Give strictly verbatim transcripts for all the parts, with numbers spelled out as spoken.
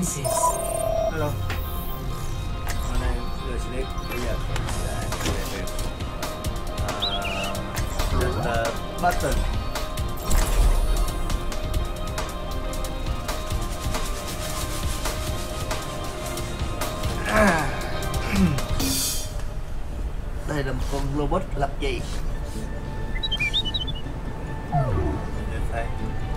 defenses. Hello. Hôm nay người sẽ biết bây giờ sẽ về việc uh, Bastion. Đây là một con robot lập gì? Đây.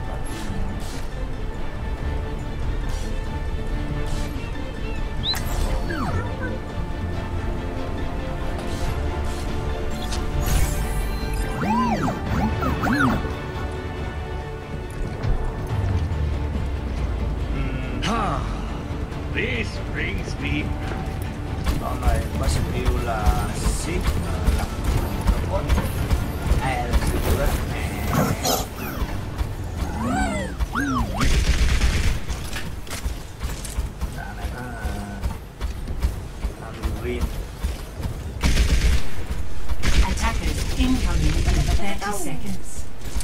This brings me. Con này có sự yêu là ship lập robot hay là sự yêu đó. Đã này nó làm green. Attackers incoming in thirty seconds.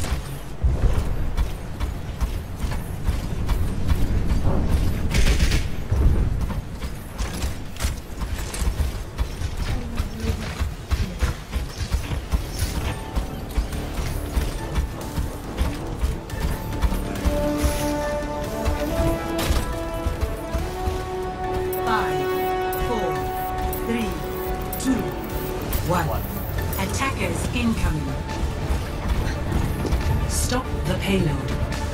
Attackers incoming. Stop the payload.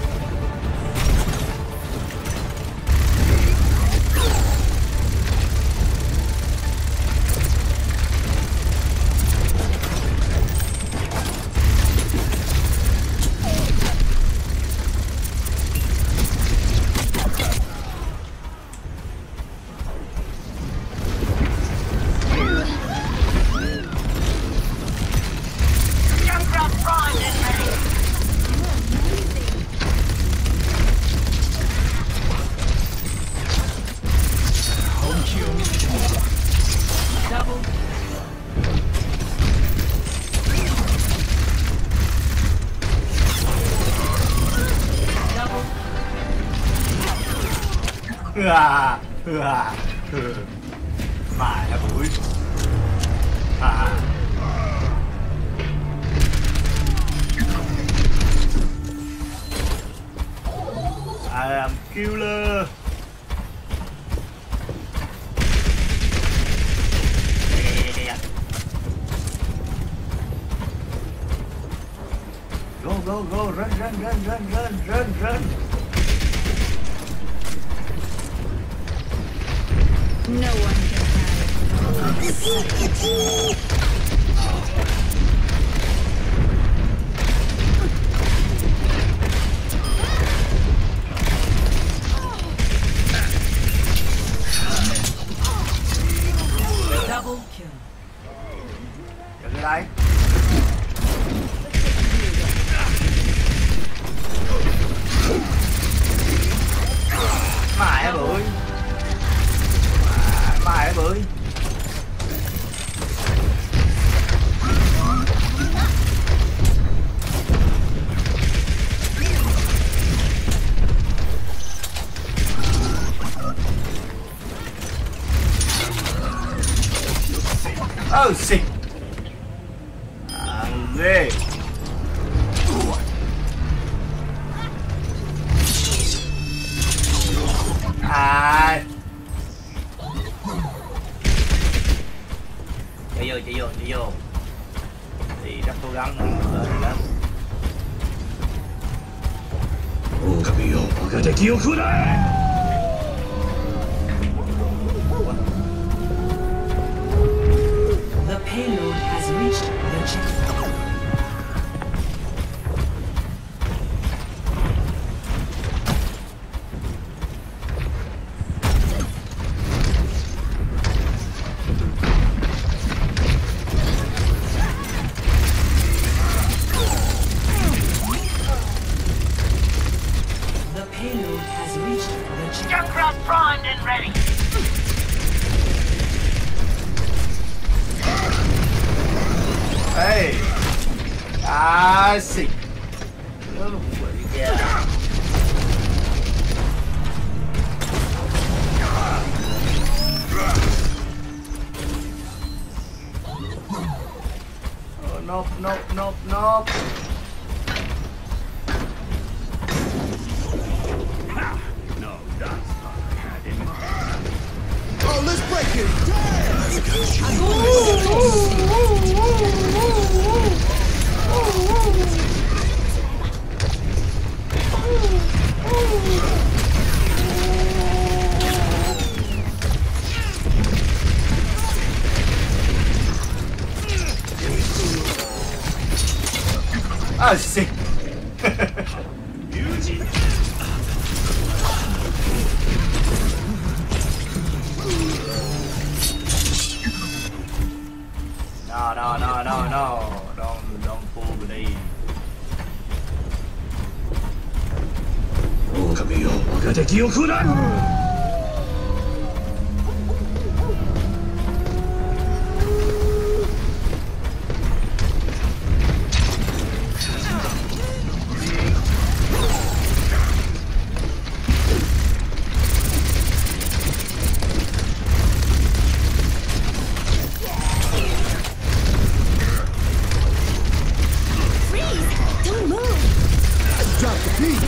À, à, mày hả bụi à. I am killer. Go go go, run run run run run run run. No one can hide. Double kill. Dừng lại. Mày hả bụi. Mày hả bụi. Oh shit. Ăn ghê. À. Chạy vô, chạy vô, chạy vô. Thì rất cố gắng lên đó. 狼よ、我が敵を食らえ。 The payload has reached the checkpoint. The payload has reached the checkpoint. Junkrat primed and ready. Hey, I see. Oh, yeah. nope, nope, nope, nope. No, that's not bad enough. Oh, let's break it. Damn! Oh shit. No, no, no, no, no. Don't, don't pull with me. 狼よ、我が敵を食らえ。 Drop the beat.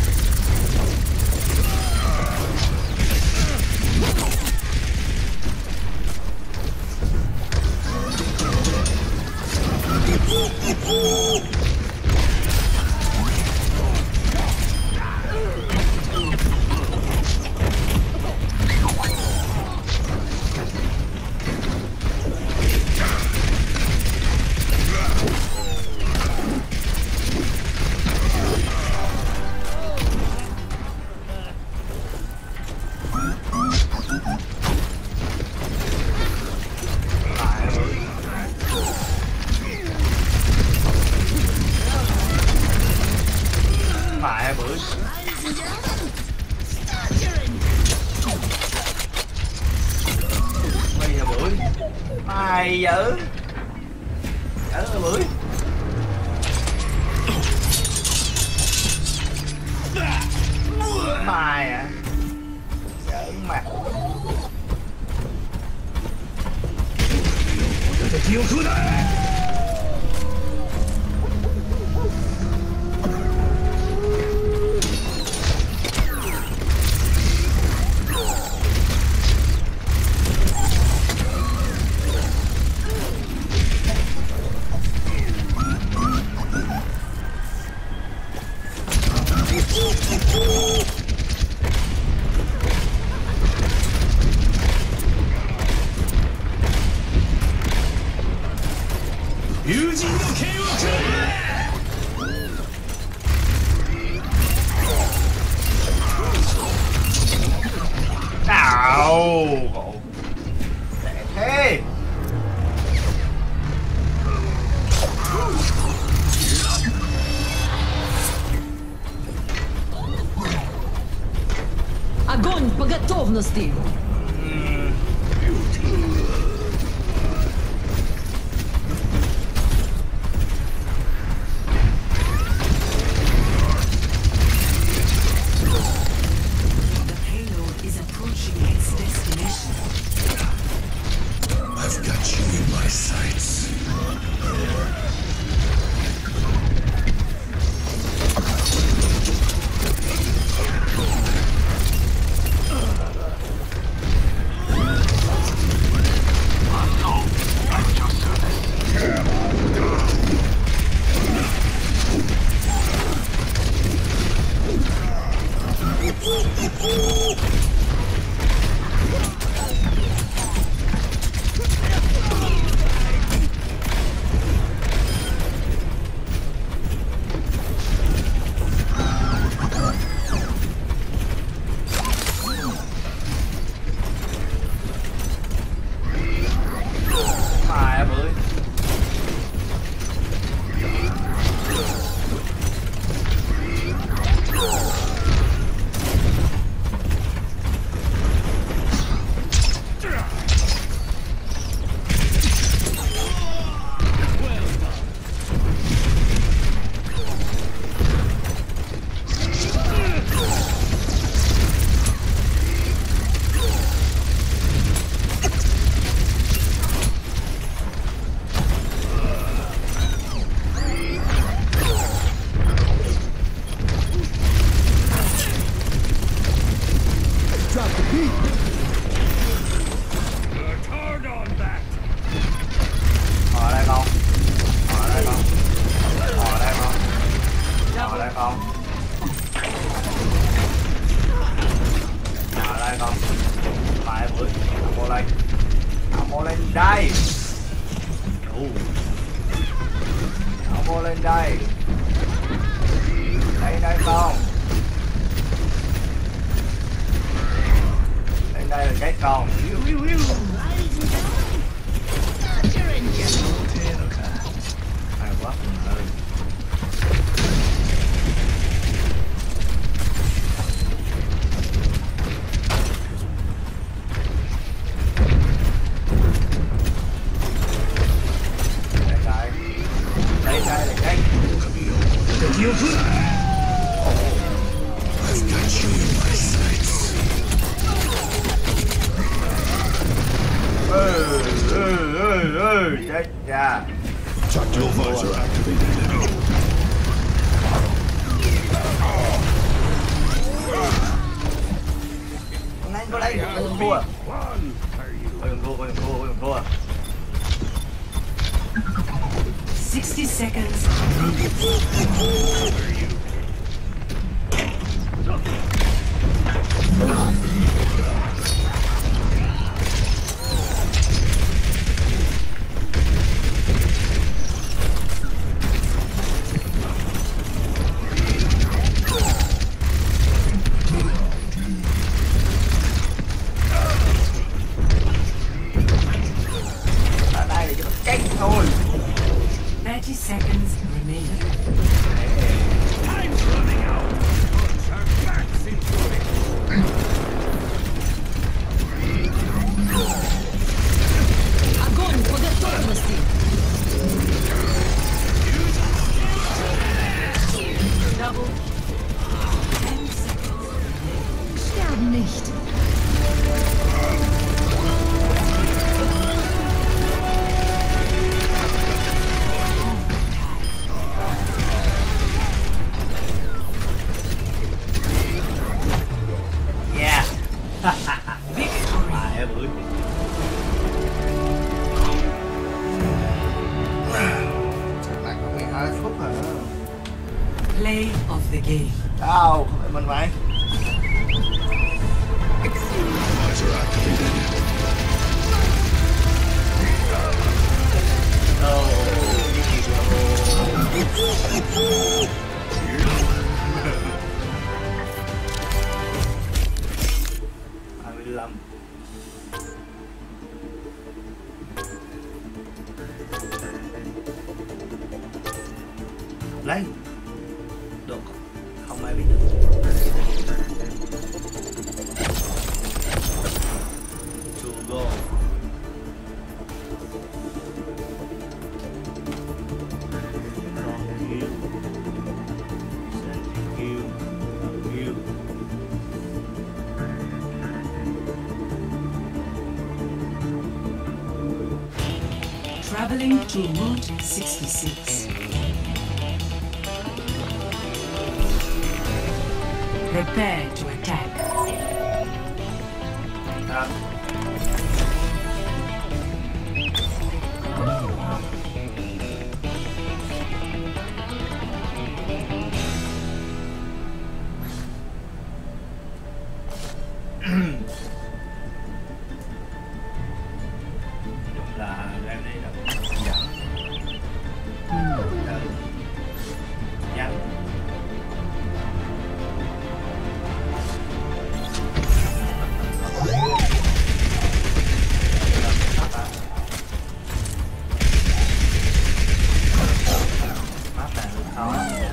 Mày dữ. Dữ rồi bưởi. Mày à. Dữ mặt. 敵を食らえ。 友人の剣を食らえ。 Ow! Hey! Огонь по готовности! I've got you in my sights. Amo lên đây. Amo lên đây. Đây đây con. Lên đây là cái con. Hay quá. Đây đây là cái. I've got you in my sights. Ừ, ừ, ừ, ừ, chết cha. Tactical visor activated. Con này có đây, con đừng thua. Con đừng thua, con đừng thua, con đừng thua. sixty seconds. Ở đây là cho nó chết thôi. thirty seconds remaining. Огонь по готовности! Double. ten seconds. Sterb nicht! Yeah. À, em ơi. Lại có mười hai phút hả? Play of the game. Đâu, không phải mình vậy. Visor activated. hai mươi lăm. Lấy. Được. Không ai biết được. To go. Traveling to Route sixty-six. Prepare to attack. À. Là lên đây là dẫn dẫn mát này khó.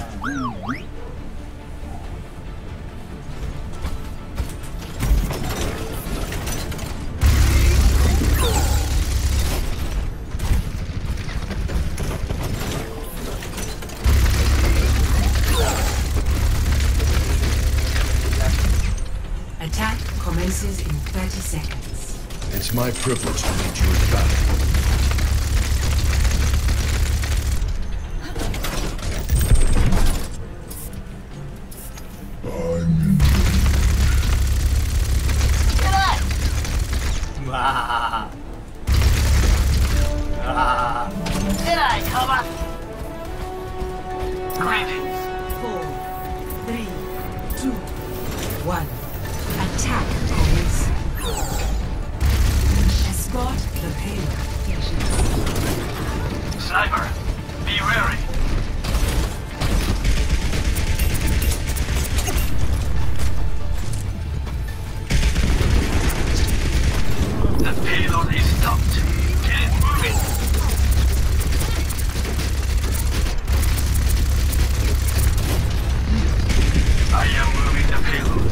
Attack commences in thirty seconds. It's my privilege to lead you into battle. Wow. Ah. Did I cover? Greetings. Four, three, two, one. Attack commence. is stopped. Get it moving. I am moving the payload.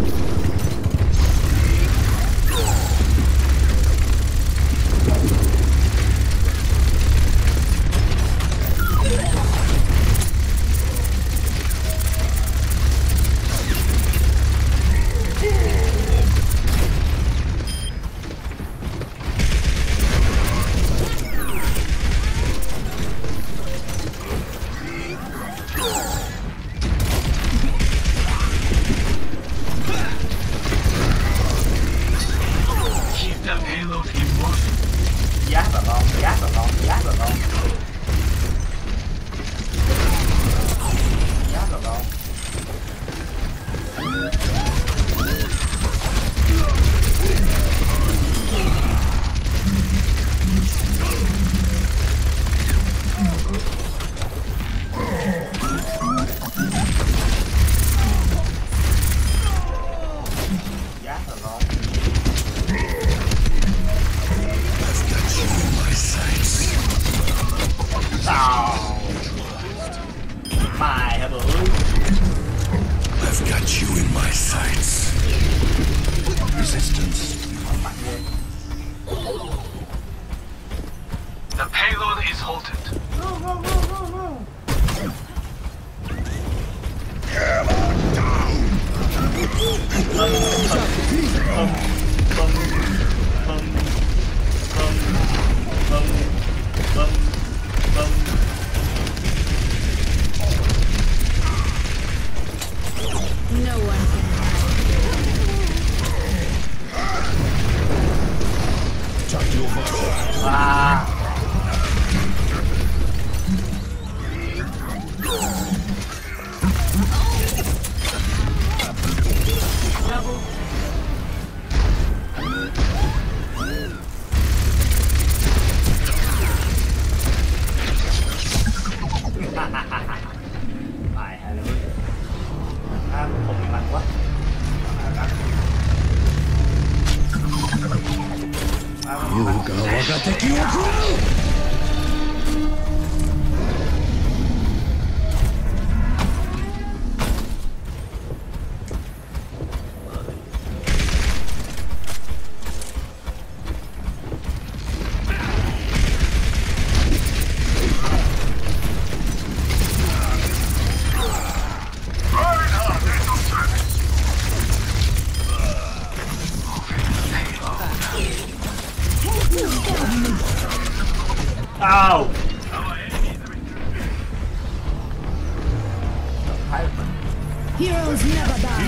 Heroes never die.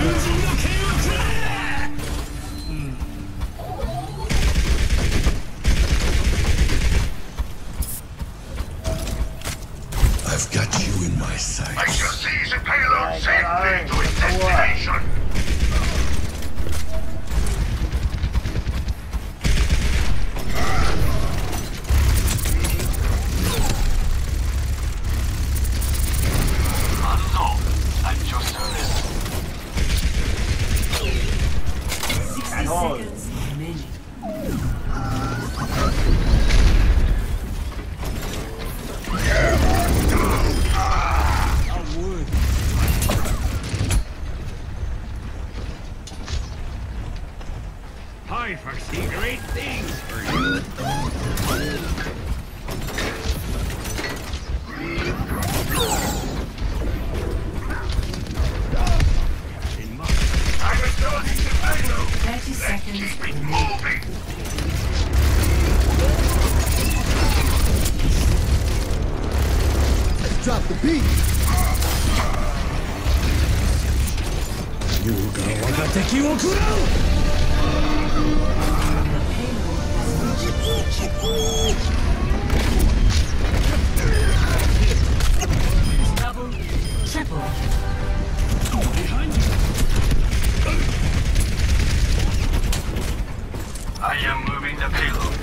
I've got you in my sights. I shall seize the payload safely to its destination. Seconds remaining. I foresee great things for you. I was starting to payload. thirty seconds Keep it remaining. moving. Let's drop the beat. Double, triple. I am moving the payload.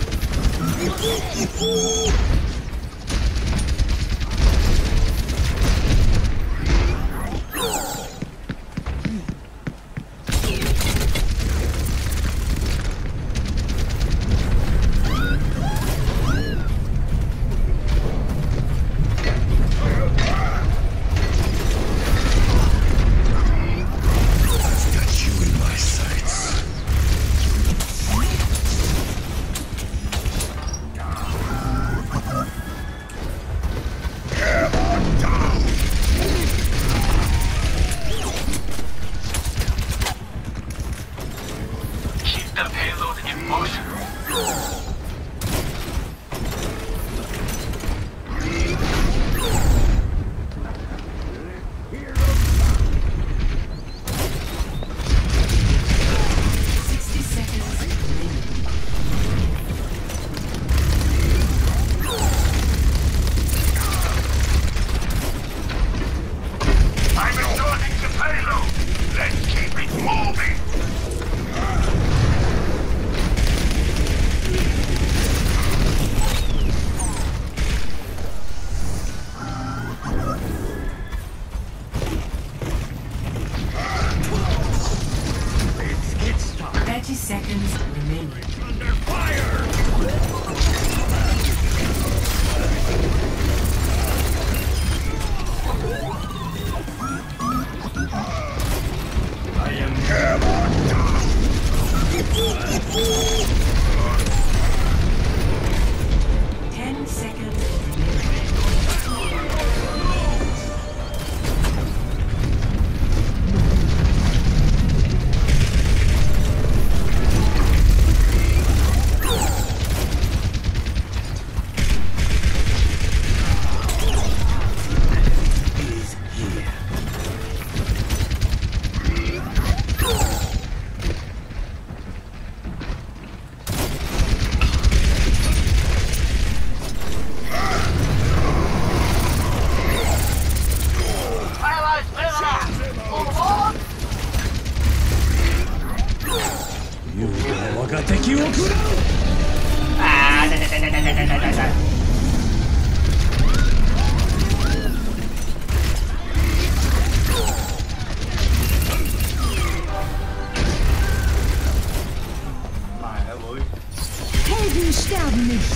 sterben nicht.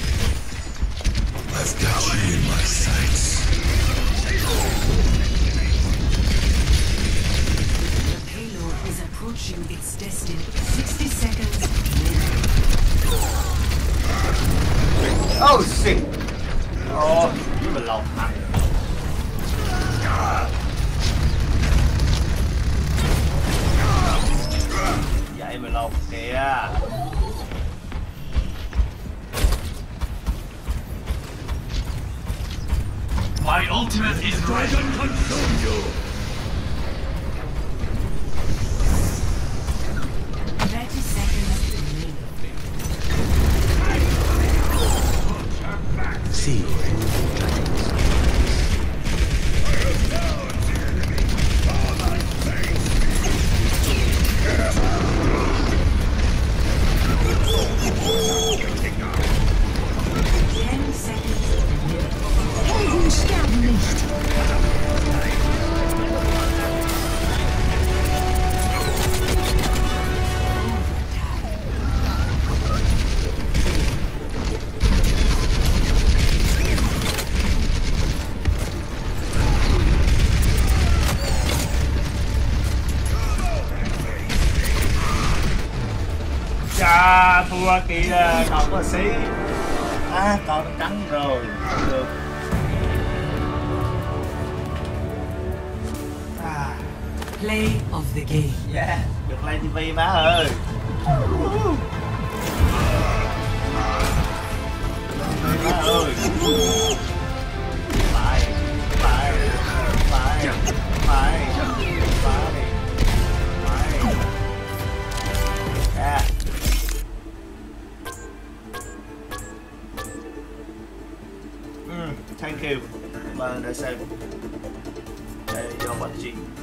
I've got you in my sights. The payload is approaching its destiny. sixty seconds. Oh shit. Ồ, nhưng mà lọc hẳn. Vậy mà lọc kìa. My ultimate is ready. Consume you. thirty seconds remaining. See. ten seconds. Helden sterben nicht. Chà, thua kìa, còn có xí. À, còn nó cắn rồi. Được. À, Play of the game. yeah, được lên ti vi má ơi. Má ơi. Phải, phải, phải, phải, phải, phải. Yeah. Mm, thank you. Mà đã xem. Để do watching.